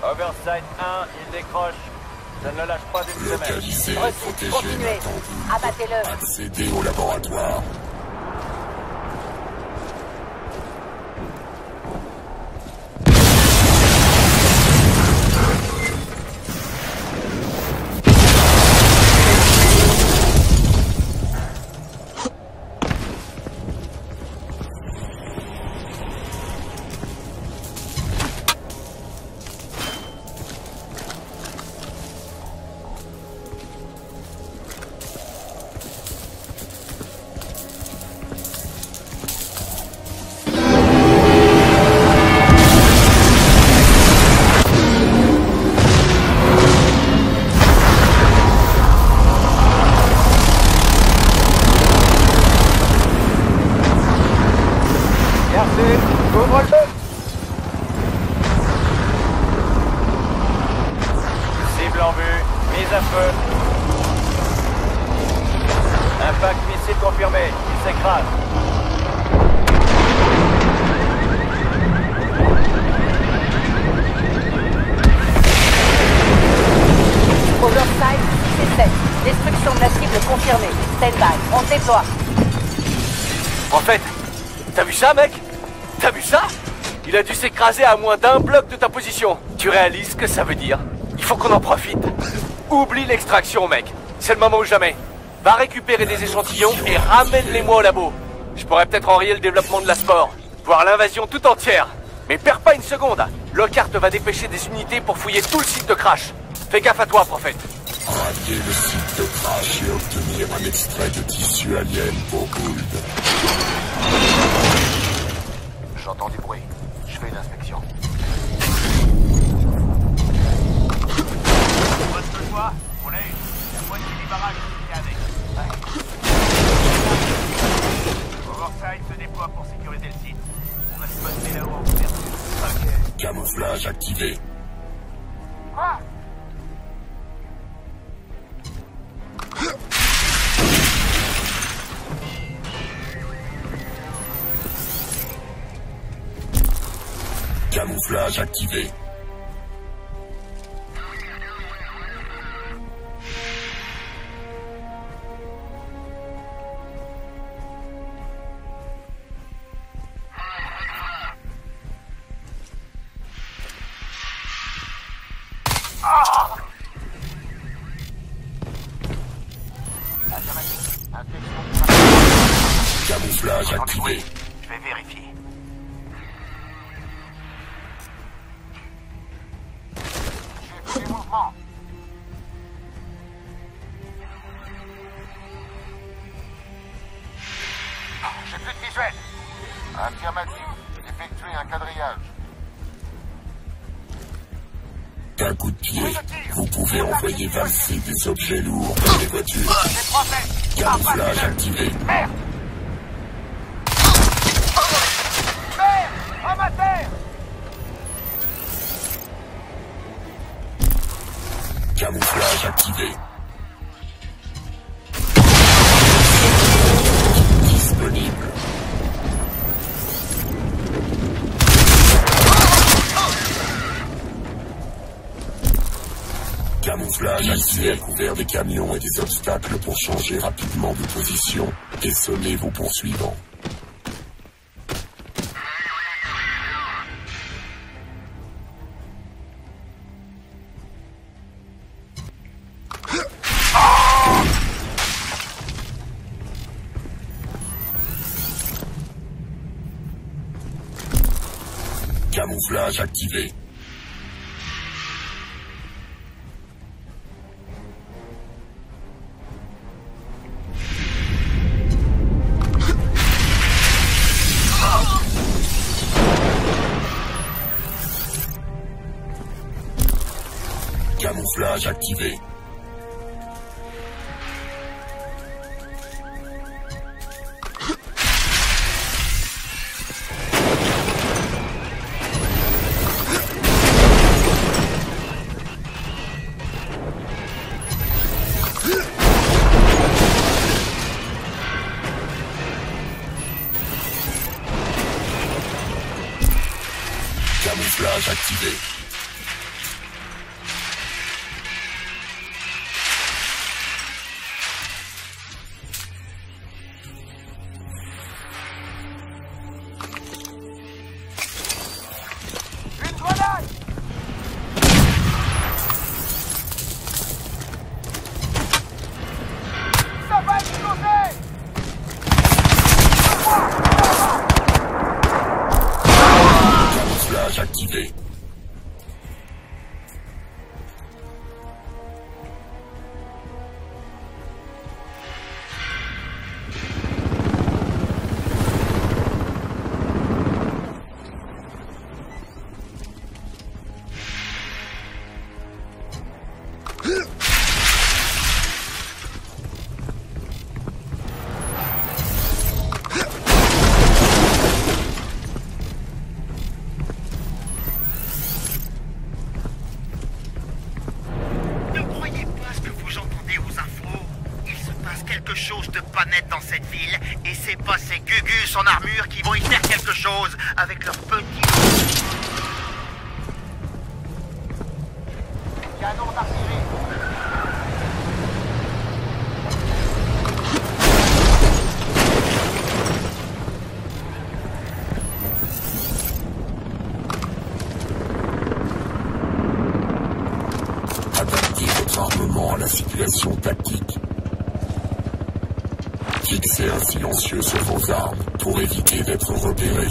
Oversight 1, il décroche. Je ne le lâche pas d'une semaine. Localisé, protégé, Continuez. attendu. Abattez-le. Accédez au laboratoire. Cible en vue, mise à feu. Impact missile confirmé, il s'écrase. Oversight 6 et 7. Destruction de la cible confirmée. Stand-by. On se déploie. En fait, t'as vu ça, mec? T'as vu ça? Il a dû s'écraser à moins d'un bloc de ta position. Tu réalises ce que ça veut dire? Il faut qu'on en profite. Oublie l'extraction, mec. C'est le moment ou jamais. Va récupérer des échantillons et ramène-les-moi au labo. Je pourrais peut-être enrayer le développement de la spore, voire l'invasion tout entière. Mais perds pas une seconde. Lockhart va dépêcher des unités pour fouiller tout le site de crash. Fais gaffe à toi, prophète. Radier le site de crash et obtenir un extrait de tissu alien pour Gould. J'entends du bruit. Je fais une inspection. Poste-toi, on l'a eu. La moitié du barrage est avec. Oversight se déploie pour sécuriser le site. On va se poster là-haut en couverture. Ok. Camouflage activé. Quoi? Camouflage activé. Camouflage activé. Je vais vérifier. J'ai vu des mouvements. J'ai plus de visuel. Affirmatif. Effectuez un quadrillage. D'un coup de pied, vous pouvez envoyer valser des objets lourds dans les voitures. C'est prophète. Camouflage activé. Merde! Merde! À ma terre! Camouflage activé. Disponible. Camouflage activé. Couvert des camions et des obstacles pour changer rapidement de position et semer vos poursuivants. Camouflage activé. Camouflage activé. Camouflage activé. dans cette ville, et c'est pas ces gugus en armure qui vont y faire quelque chose avec leurs petits... Canon d'artillerie. Adaptez votre armement à la situation tactique. Fixez un silencieux sur vos armes pour éviter d'être repéré.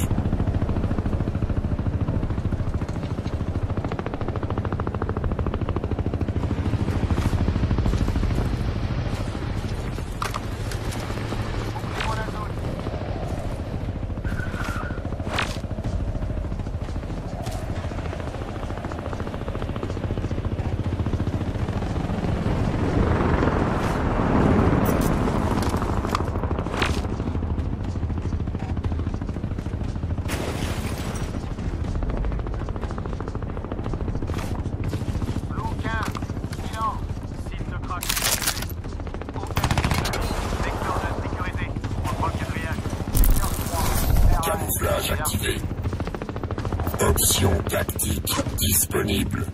Camouflage activé. Option tactique disponible.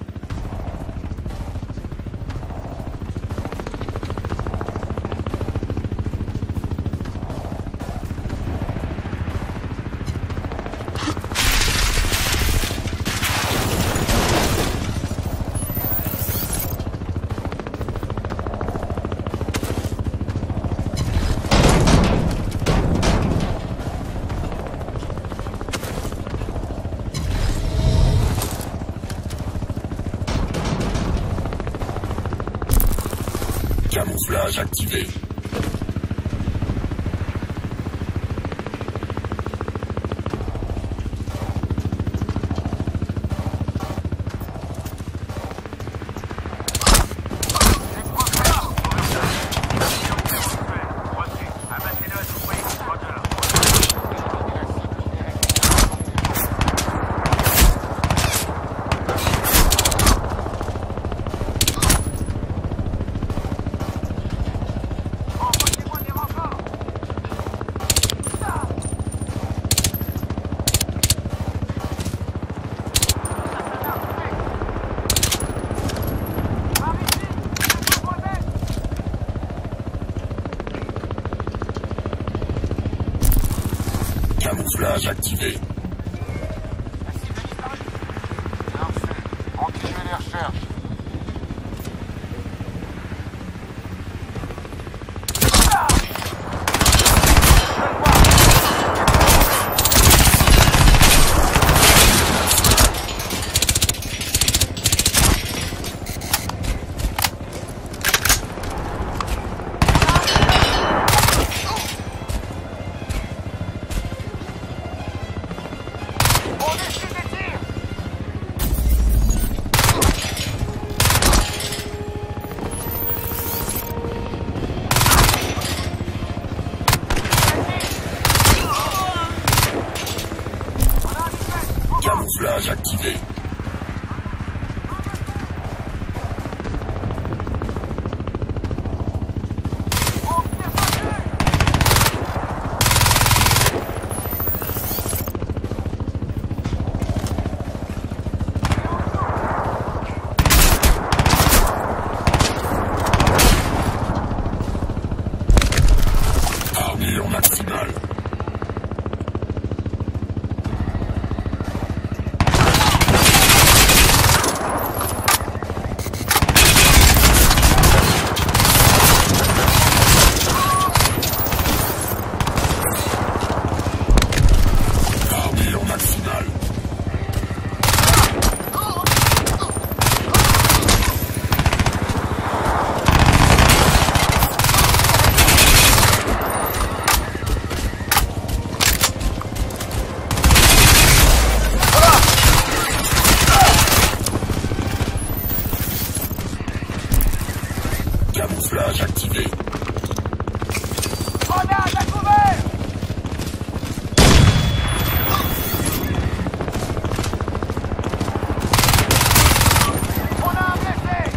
Camouflage activé. Camouflage activé. Continuez les recherches. Camouflage activé. Armure maximale. Camouflage activé. Grenade à couvert! On a un blessé!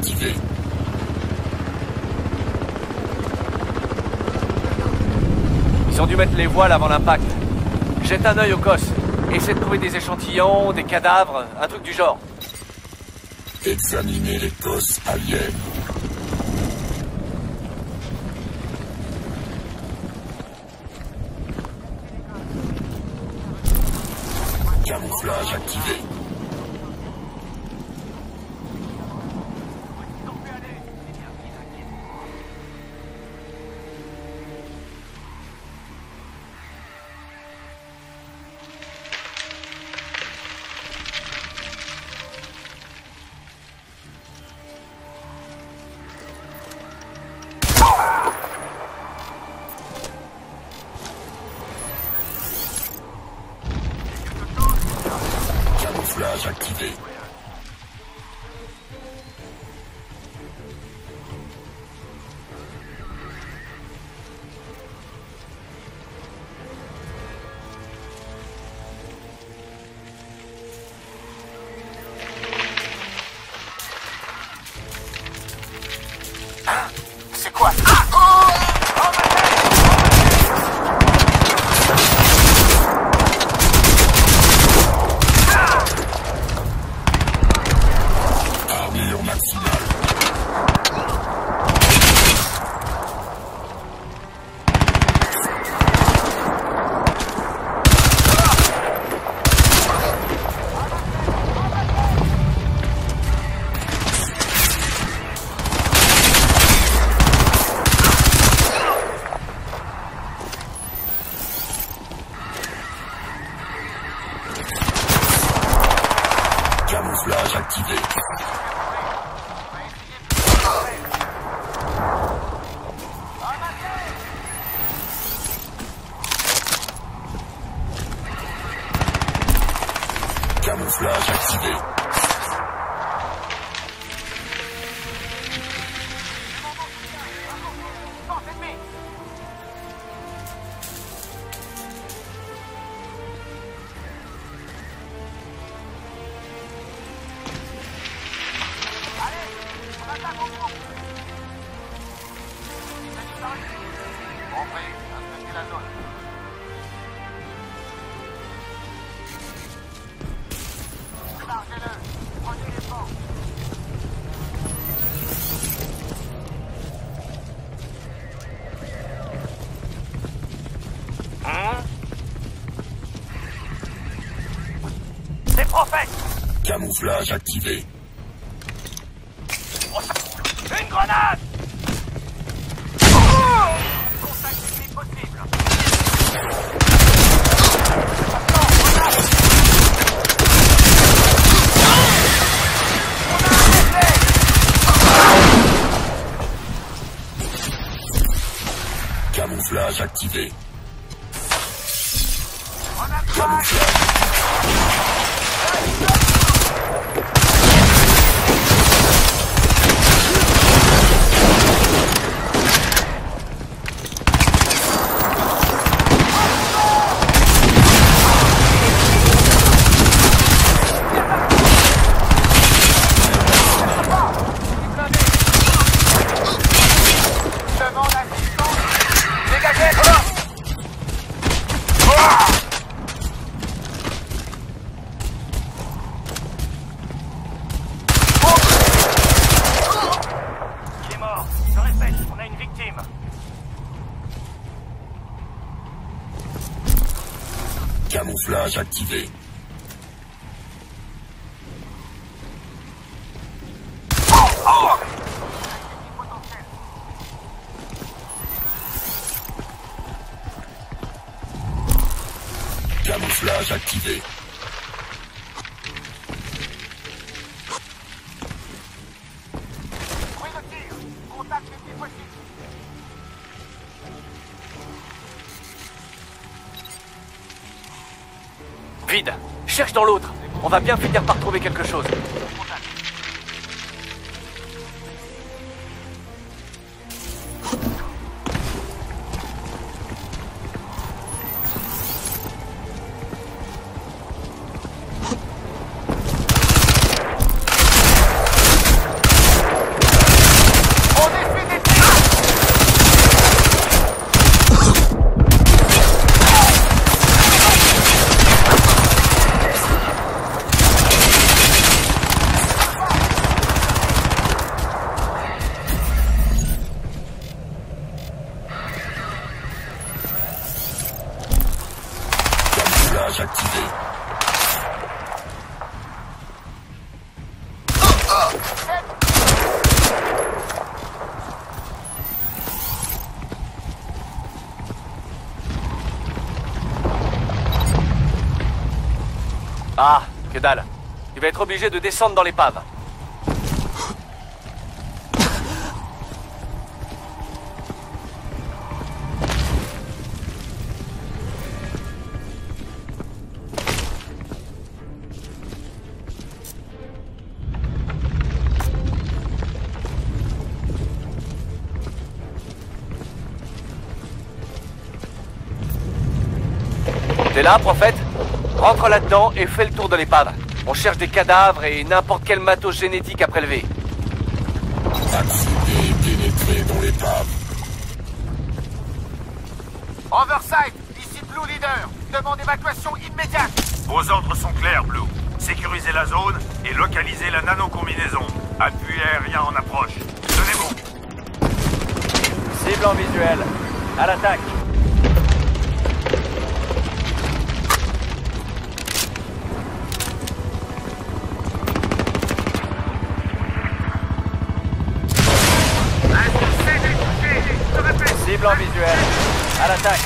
activé. Ils ont dû mettre les voiles avant l'impact. Jette un œil au COS. Essaie de trouver des échantillons, des cadavres, un truc du genre. Examinez les COS aliens. Camouflage activé. Camouflage activé. C'est quoi? Armure maximale. Camouflage activé. Camouflage activé. C'est prophète! Camouflage activé. Une grenade! Contact technique possible! Camouflage activé. Il est mort. Je répète, on a une victime. Camouflage activé. Camouflage activé. Bruit de tir. Contact technique possible. Vide. Cherche dans l'autre. On va bien finir par trouver quelque chose. camouflage activé. Ah, que dalle. Il va être obligé de descendre dans l'épave. T'es là, prophète? Rentre là-dedans et fais le tour de l'épave. On cherche des cadavres et n'importe quel matos génétique à prélever. Accéder et pénétrer dans l'épave. Oversight, ici Blue Leader. Demande évacuation immédiate. Vos ordres sont clairs, Blue. Sécurisez la zone et localisez la nano-combinaison. Appui aérien en approche. Tenez bon. Cible en visuel. À l'attaque. Cible en visuel. À l'attaque.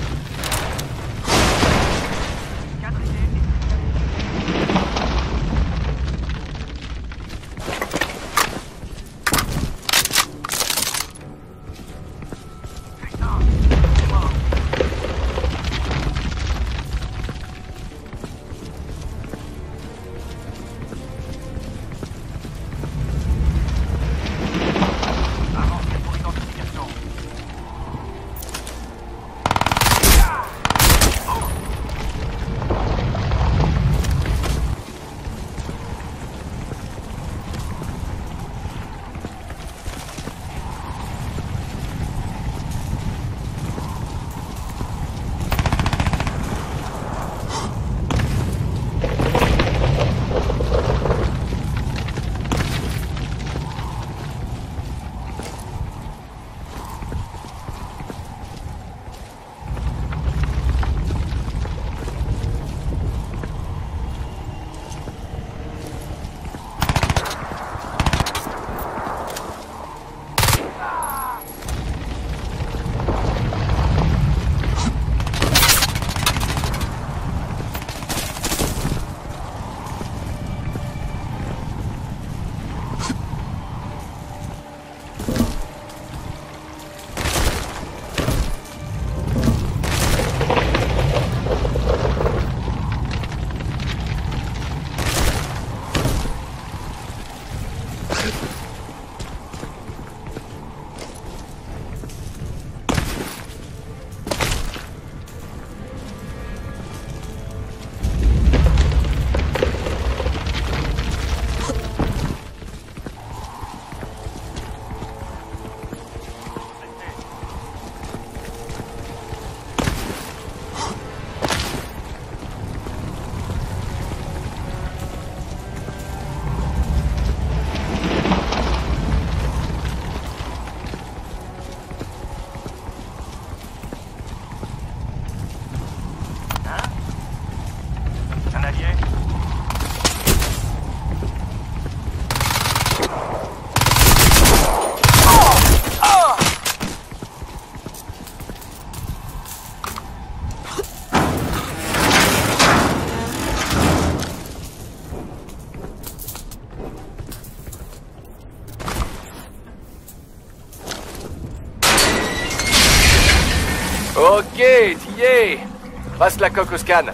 Ok, t'y es. Passe la coque au scan.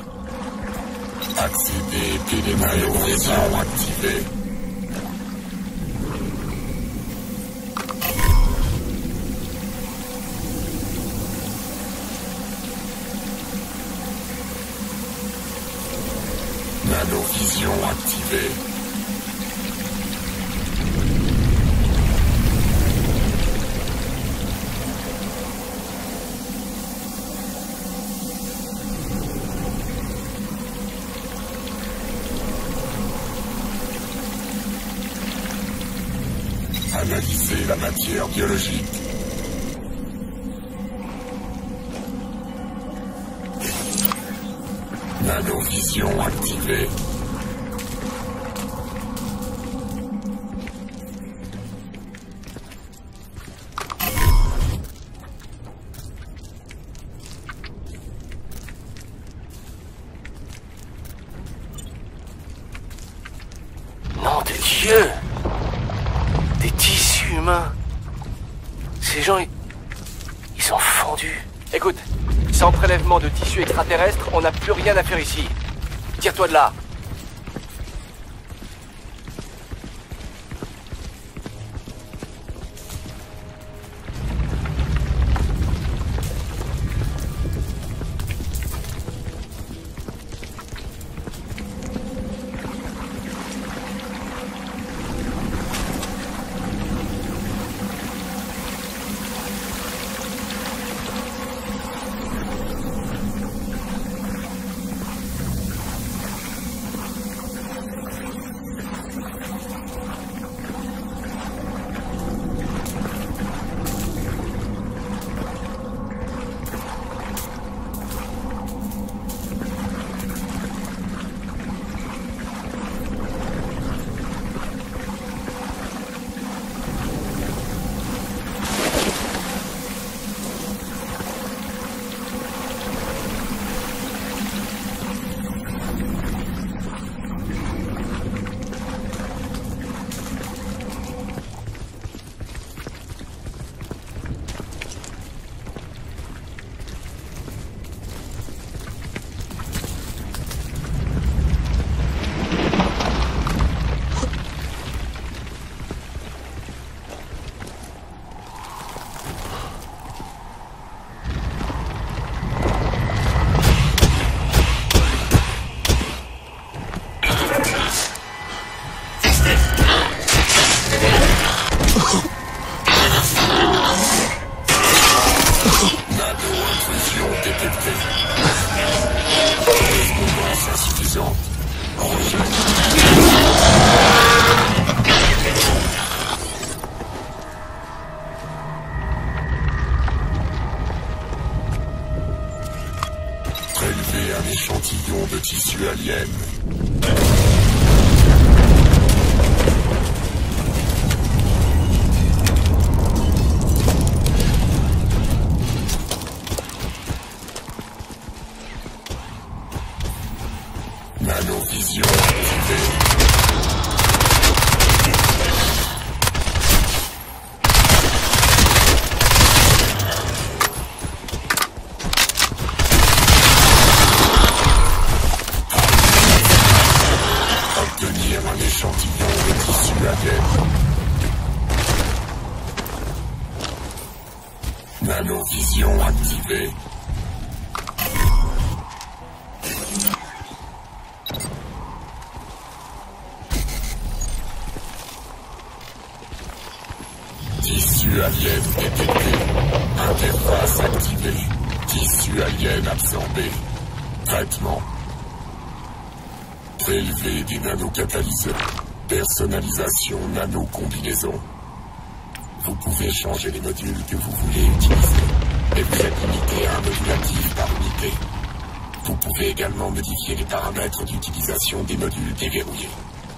Accéder et pénétrer au réseau activé. Nanovision activée. Analyser la matière biologique. Nanovision activée. Nom de Dieu! Des tissus humains. Ces gens, ils sont fondus. Écoute, sans prélèvement de tissus extraterrestres, on n'a plus rien à faire ici. Tire-toi de là. Prélever un échantillon de tissu alien. Nanovision activée. Obtenir un échantillon de tissu alien. Nanovision activée. Tissu alien détecté. Interface activée. Tissu alien absorbé. Traitement. Prélever des nanocatalyseurs. Personnalisation nano-combinaison. Vous pouvez changer les modules que vous voulez utiliser. Et vous êtes limité à un module actif par unité. Vous pouvez également modifier les paramètres d'utilisation des modules déverrouillés.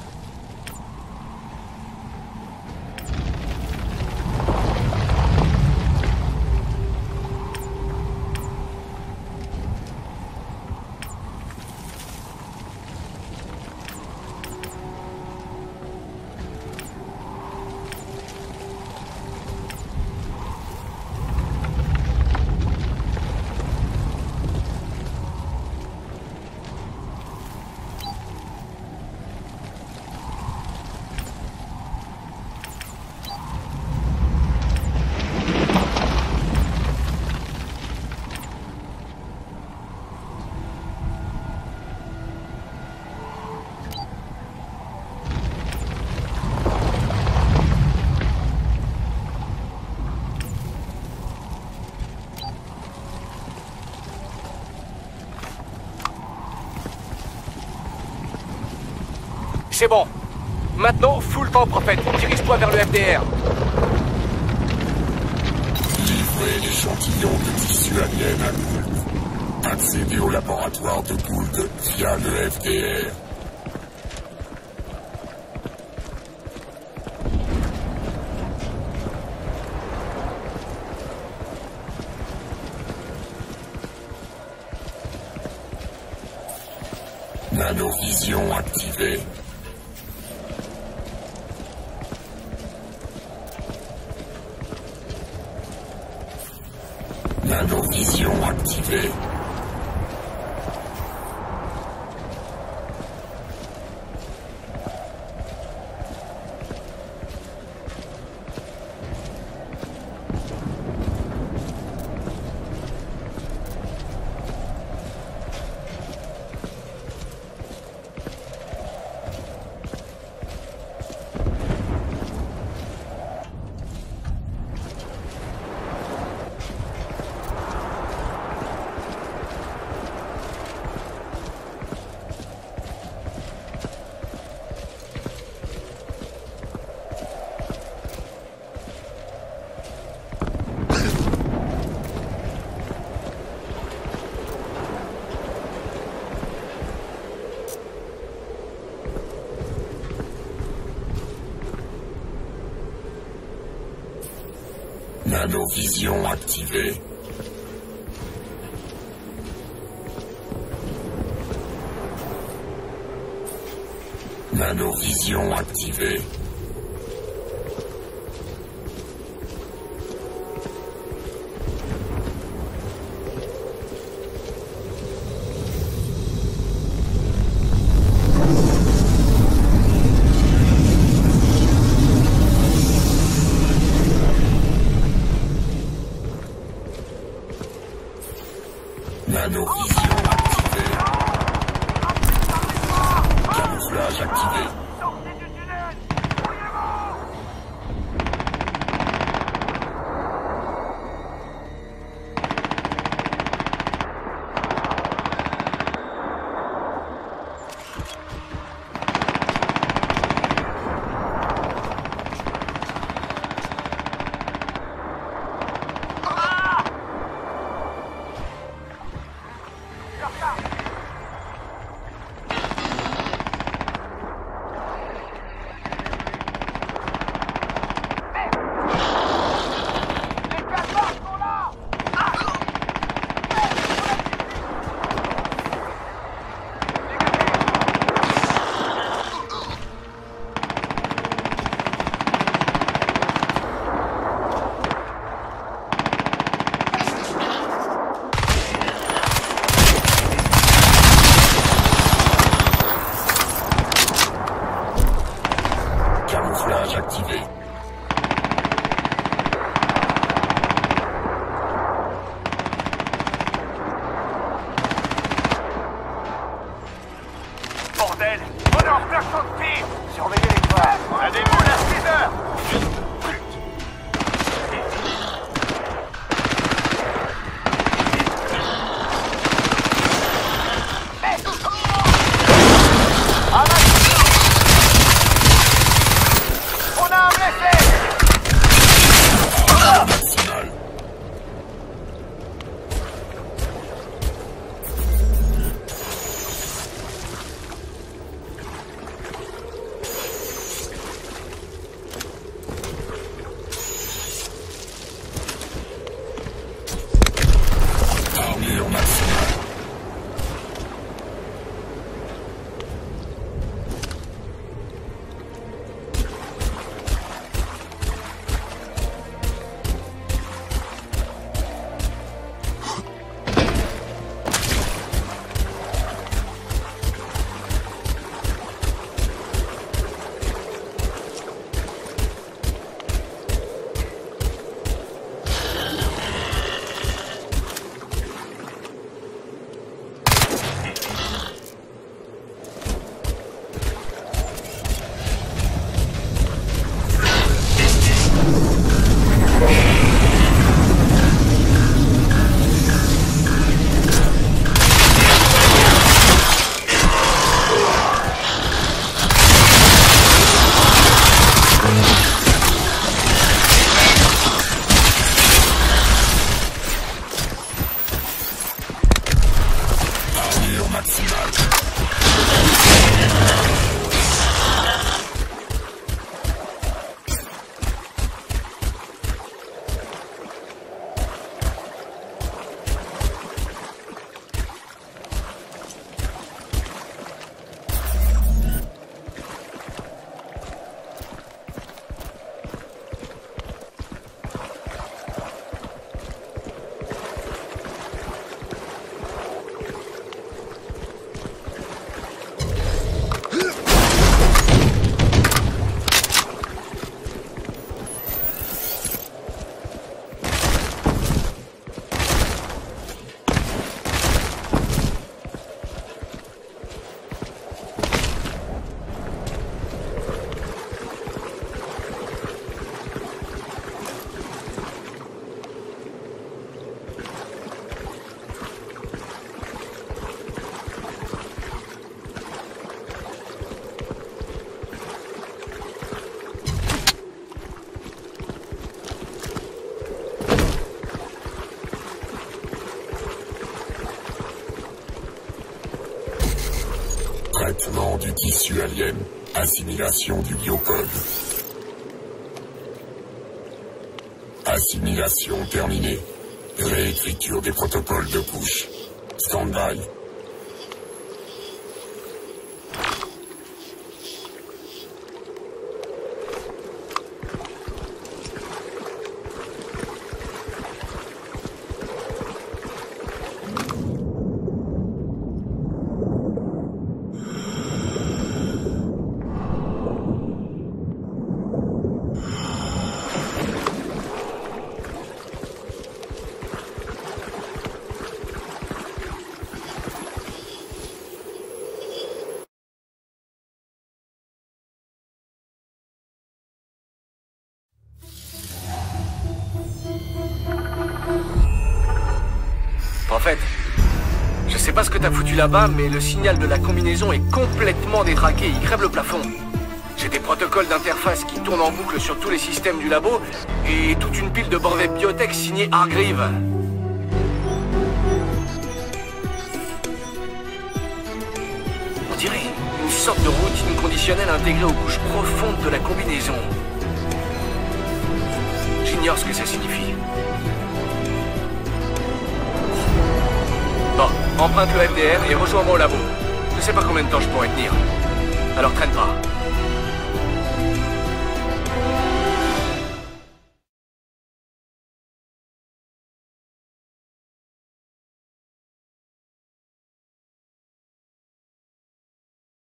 C'est bon. Maintenant, full temps, prophète. Dirige-toi vers le FDR. Livrez l'échantillon de tissu alien à nous. Accéder au laboratoire de Gould via le FDR. Nanovision activée. Nanovision activée. Nanovision activée. Nanovision activée. Nanovision activée. Camouflage activé. Sortez du tunnel! Fouillez-moi! du tissu alien. Assimilation du biocode. Assimilation terminée. Réécriture des protocoles de couche. Stand-by. Prophète, je sais pas ce que t'as foutu là-bas, mais le signal de la combinaison est complètement détraqué, il crève le plafond. J'ai des protocoles d'interface qui tournent en boucle sur tous les systèmes du labo, et toute une pile de brevets biotech signés Hargreaves. On dirait une sorte de routine conditionnelle intégrée aux couches profondes de la combinaison. J'ignore ce que ça signifie. Bon, emprunte le FDR et rejoins-moi au labo. Je sais pas combien de temps je pourrais tenir. Alors traîne pas.